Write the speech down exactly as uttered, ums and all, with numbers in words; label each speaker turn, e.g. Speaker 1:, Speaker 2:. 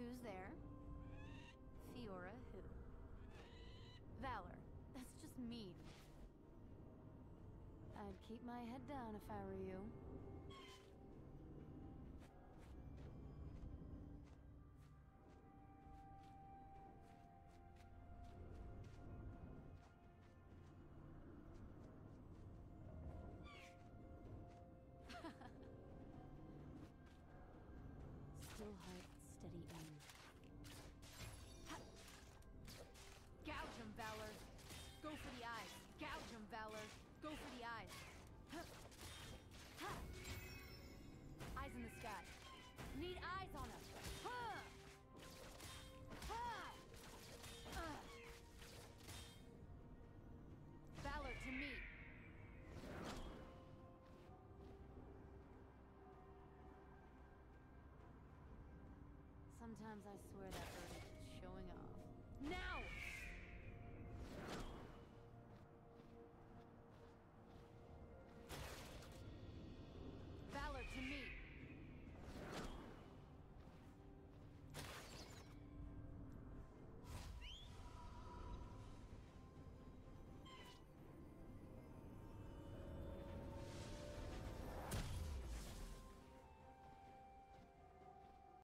Speaker 1: Who's there? Fiora who? Valor. That's just mean. I'd keep my head down if I were you. Still heart, steady aim. Gouge him, Valor! Go for the eyes! Gouge him, Valor! Go for the eyes! Eyes in the sky. Need eyes on him! Valor to me! Sometimes I swear that bird is just showing off. Now!